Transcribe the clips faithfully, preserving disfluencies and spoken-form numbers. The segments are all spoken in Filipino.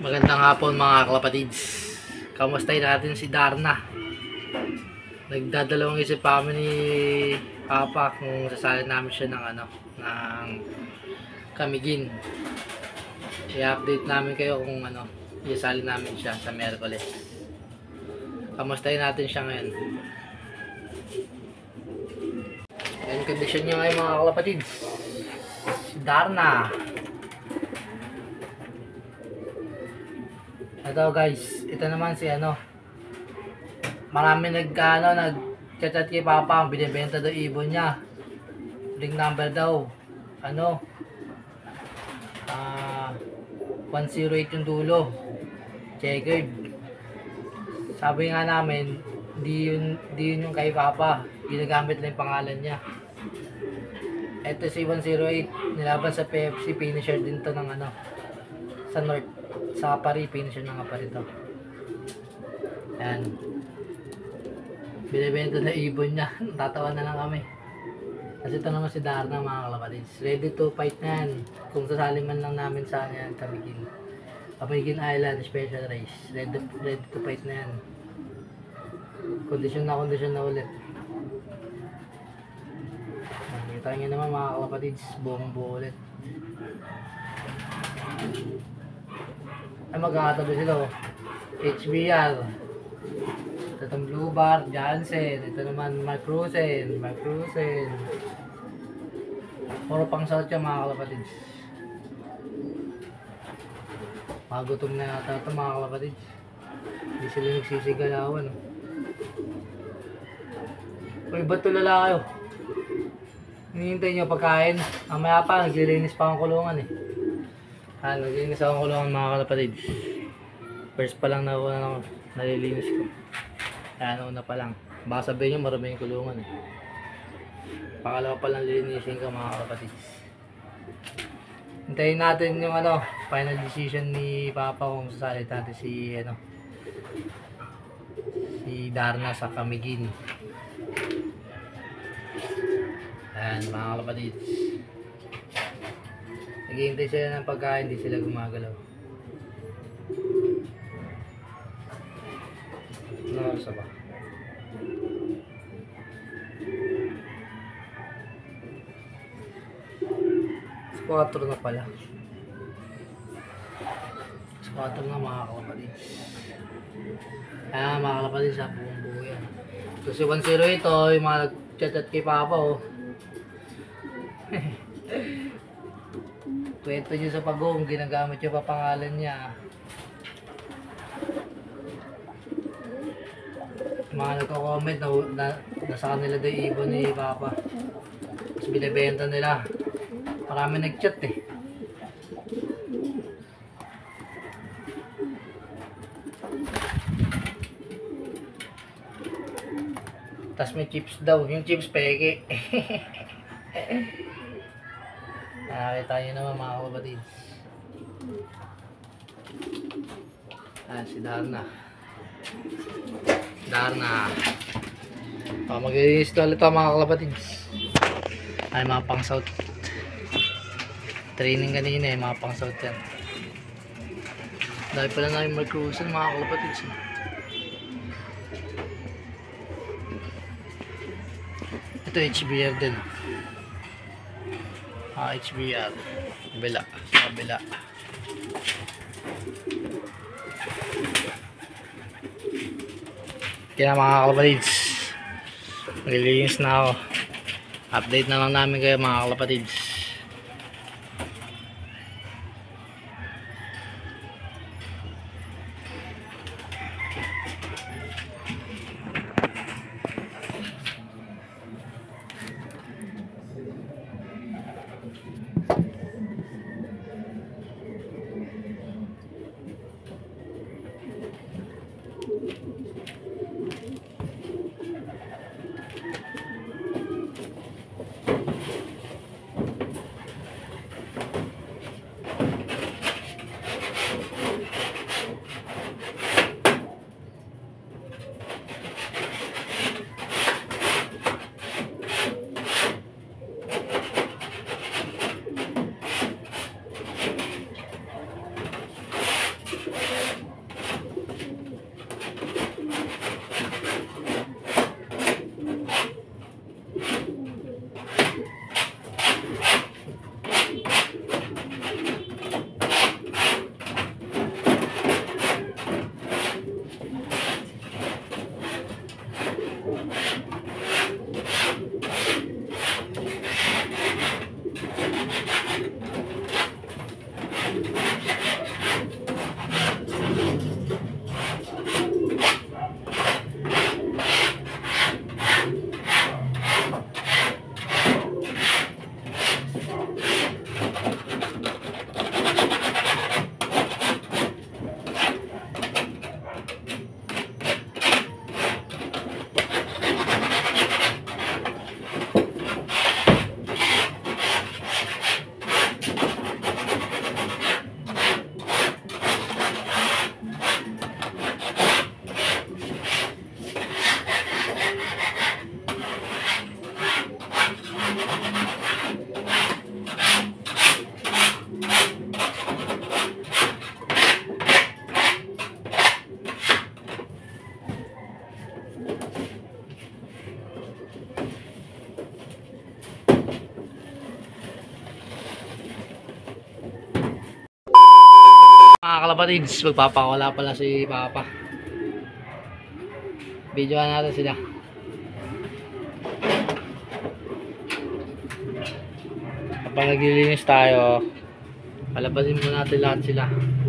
Magandang hapon mga kalapatids. Kamustahin natin si Darna. Nagdadalawang isip pa kami ni Papa kung sasali namin siya ng ano, ng Camiguin. I-update namin kayo kung ano, isali namin siya sa Miyerkules. Kamustahin natin siya ngayon. Yan kondisyon niya ngayon mga kalapatids. Si Darna. Ito guys, ito naman si ano. Marami nag ano, nag-chat kay Papa, binibenta daw ibon niya. Link number daw. Ano? Ah, uh, one oh eight yung dulo. Checkered. Sabi nga namin, di yun, di yun yung kay Papa. Ginagamit lang yung pangalan niya. Ito si one oh eight, nilaban sa P F C, finisher din to ng ano, sa North. Sa Apari, finisher ng Apari to. Yan. Binibenta na ibon niya. Tatawa na lang kami. Kasi ito naman si Darna mga kalapatids. Ready to fight na yan. Kung sasali man lang namin sa yan, Camiguin. Camiguin Island Special Race. Ready, ready to fight na yan. Kondisyon na kondisyon na ulit. Nakita nyo naman mga kalapatids. Buong buo ulit. Ay magkakatabi sila oh. H B R. Ito itong Blue Bar, Jansen. Ito naman Mark Rusen, Mark Rusen. Puro pang south yan mga kalapatids. Magutom na yata ito mga kalapatids. Hindi sila nagsisigalawan oh. Uy, ba't tulala kayo? Hinihintay nyo pagkain. Mamaya pa, naglilinis pa ang kulungan eh. Ah, naglilinis akong kulungan mga kalapatids. First pa lang na na nalilinis ko. Ayan, una pa lang. Baka sabihin nyo marami yung kulungan eh. Pakalawa pa lang lilinisin ko mga kalapatids. Hintayin natin yung ano, final decision ni Papa kung sasali natin si ano, si Darna sa Camiguin. Ayan mga kalapatids. Naghihintay sila ng pagkain, hindi sila gumagalaw. Ano oras ba? Squatter na pala. Squatter na mga kalapatids. Ayan mga kalapatids, sa buong buo yan. So si one oh eight oh, yung mga nag-chat-chat kay Papa oh. Kwento nyo sa pag-uong, ginagamit yung papangalan niya. Mga nagko-comment na, na nasa kanila daw ibon ni Papa. Tapos binibenta nila. Marami nag-chat eh. Tapos may chips daw. Yung chips peke. Nakakita nyo naman mga kapatids. Ayan si Darna. Darna. Oh, mag-i-release ulit ito mga kapatids. Ay mga pang south. Training kanina eh, mga pang south yan. Dahil pala na yung Mark Rusen mga kapatids. Ito H B R din. Ah, H B R. Kabila. Kabila. Kaya mga kalapatids, maglilinis na ako. Update na lang namin kayo mga kalapatids. Mga kalapatids, magpapakawala pala si Papa. Videoan natin sila. Kapag naglilinis tayo, palabasin mo natin lahat sila.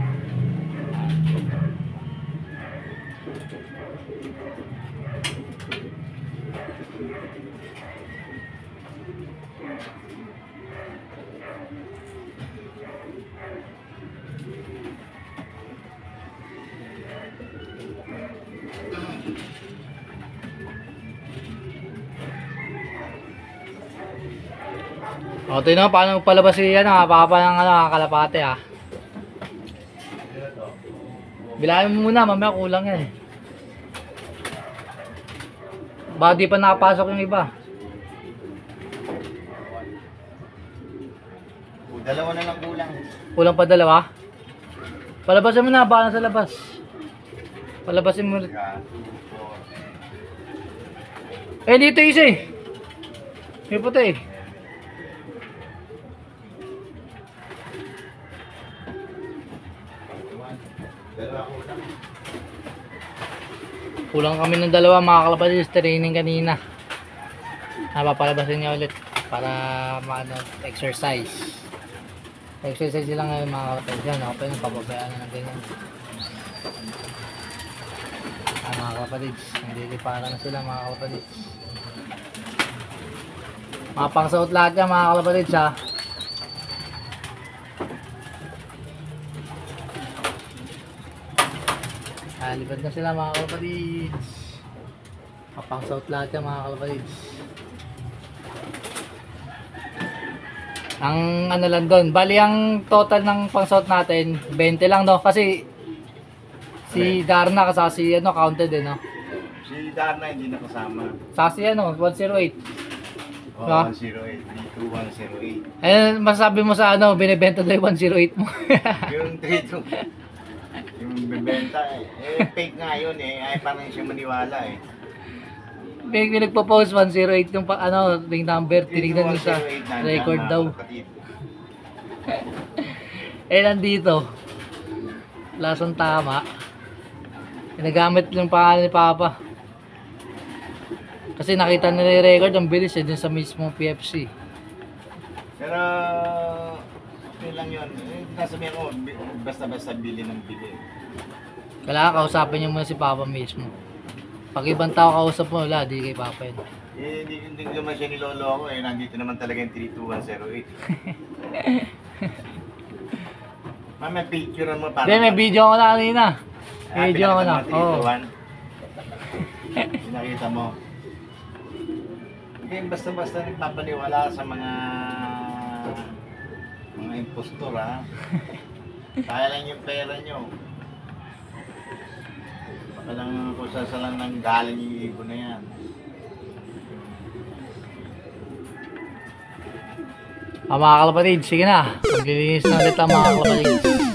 O, ito na, paano palabas si ano, Papa ng ano, kalapate ha. Bilangin mo muna, mamaya kulang yan eh. Baka di pa nakapasok yung iba. Dalawa na lang kulang. Kulang pa dalawa? Palabasin mo na, baka nasa labas. Palabasin mo. Eh, dito isa eh. May puti eh. Kulang kami ng dalawa mga kalapatids, training kanina. Napapalabasin niya ulit para maano, exercise. Exercise lang ngayon mga kalapatids. Yan, ako pa yung papabayaan na ng ganyan. Ah, mga kalapatids, hindi para na sila mga kalapatids. Mga pangsuot lahat yan mga kalapatids ha. Ah, libad na sila mga kalapatids. Kapang south lahat yan mga kalapatids. Ang ano lang doon, bali ang total ng pang south natin twenty lang no, kasi si Darna kasama si ano counted eh no. Si Darna hindi nakasama. Sa si ano one oh eight. Oh, Ha? one oh eight, three two one oh eight. Ayun masasabi mo sa ano, binebenta daw yung one oh eight mo. Yung three two. Yung bebenta eh. Eh, fake nga yun eh. Ay, parang siya maniwala eh. May nagpo-post one oh eight yung pa, ano, ring number, tinignan nyo sa record daw. Eh, nandito. Lasang tama. Ginagamit yung pangalan ni Papa. Kasi nakita nila yung record, ang bilis eh, dun sa mismong P F C. Pero, okay lang yun. Eh, nasabihin ko, basta-basta bili ng bili. Kailangan kausapin nyo muna si Papa mismo. Pag ibang tao kausap mo, wala, di kay Papa yun. Eh, hindi, hindi naman siya niloloko eh. Nandito naman talaga yung three two one oh eight. Mama, picture mo para... Hindi, may video ko na kanina. Ah, Video ko na. pinakita mo, Oo. three two one. Pinakita mo. Hindi, basta-basta nagpapaniwala sa mga... mga impostor ha. Kaya lang yung pera nyo. Baka lang kung sasalan ng galing yung ibon na yan. Ah, mga kalapatids, sige na. Maglilinis na ulit ang mga kalapatids.